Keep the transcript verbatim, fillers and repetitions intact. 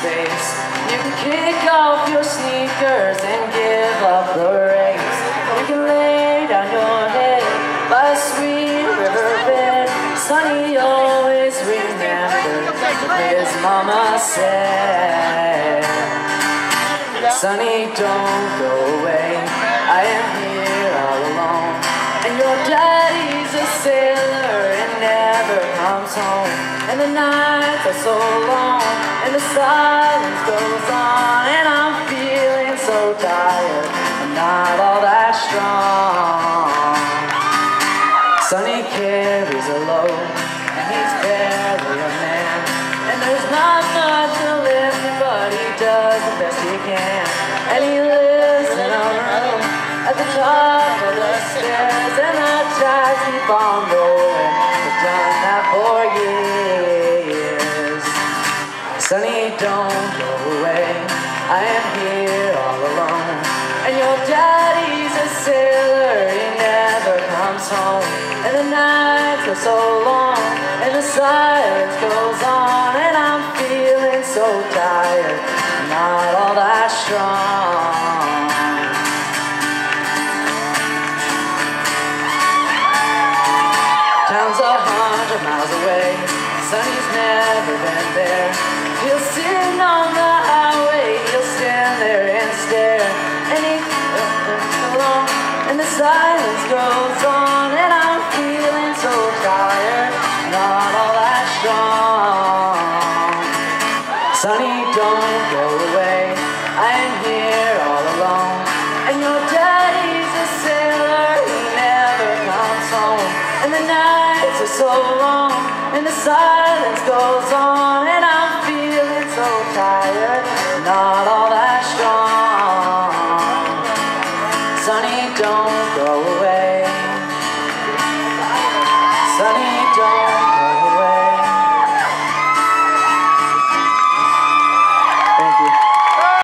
space. You can kick off your sneakers and give up the race. You can lay down your head by a sweet riverbed. Sonny always remembers what his mama said. Sonny, don't go away, I am here all alone. And your daddy's a sailor and never comes home. And the nights are so long and the silence goes on. And I'm feeling so tired, I'm not all that strong. Sonny carries a load and he's barely a man. And there's not much to live, but he does the best he can. And he lives in a room at the top of the stairs. And the tracks keep on rolling, we've done that for years. Sonny, don't go away, I am here all alone. And your daddy's a sailor, he never comes home. And the nights are so long and the silence goes on. And I'm feeling so tired, not all that strong. Town's a hundred miles away, Sonny's never been there. He'll sit on the highway, he'll stand there and stare. And he's alone, and the silence goes on. And I'm feeling so tired, not all that strong. Sonny, don't go away, I am here all alone. And your daddy's a sailor, he never comes home. And the nights are so long and the silence goes on. And I'm feeling so tired, not all that strong. Sonny, don't go away.